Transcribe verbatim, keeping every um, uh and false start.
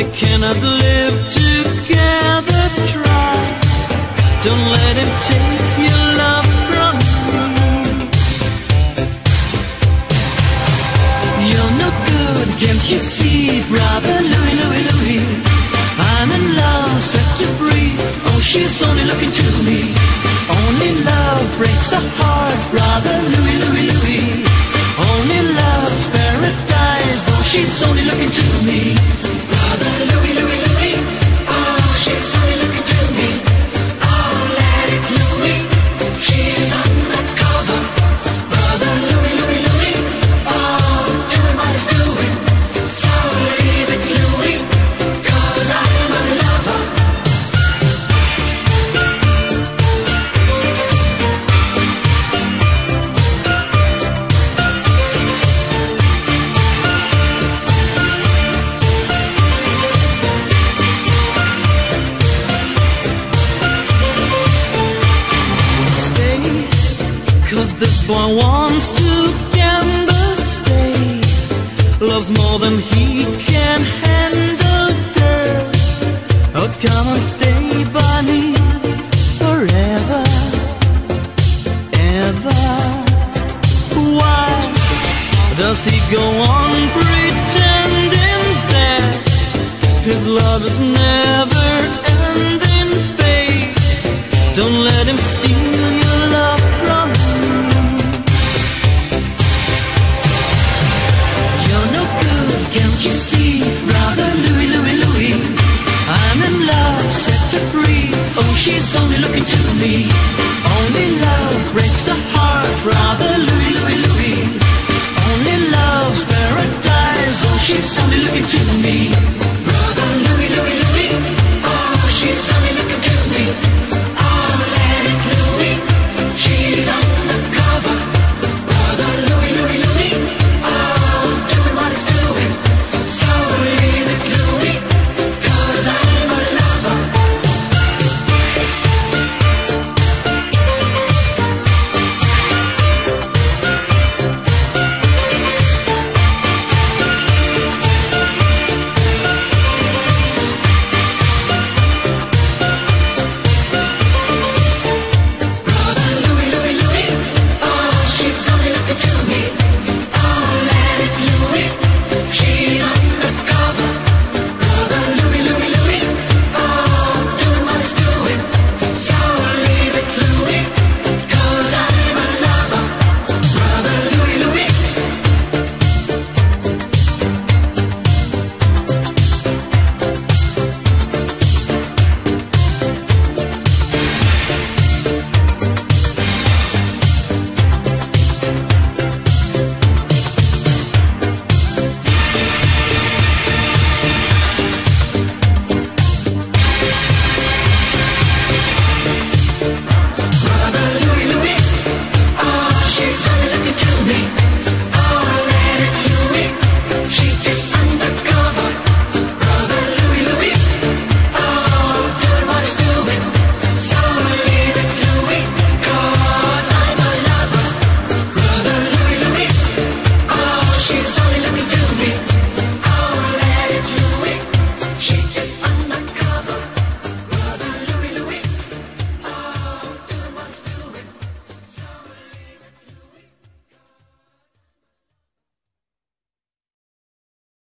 We cannot live together, try. Don't let him take your love from me. You're no good, can't you see, brother Louie, Louie, Louie? I'm in love, set you free. Oh, she's only looking to me. Only love breaks a heart, brother Louie, Louie, Louie. Only love's paradise. Oh, she's only looking to me. Brother Louie, Louie, Louie. Oh, she's only looking to me. Oh, let it Louie. She's undercover. Brother Louie, Louie, Louie. Oh, doing what he's doing. So leave it, Louie, 'cause I'm a lover. Cause this boy wants to gamble, stay. Loves more than he can handle, girl. Oh, come and stay by me forever, ever. Why does he go on pretending that his love is never ending, babe? Don't let him steal your love from me. Can't you see, brother Louie, Louie, Louie? I'm in love, set her free. Oh, she's only looking to me. Only love breaks a heart, brother Louie, Louie, Louie. Only love's paradise. Oh, she's only looking to me.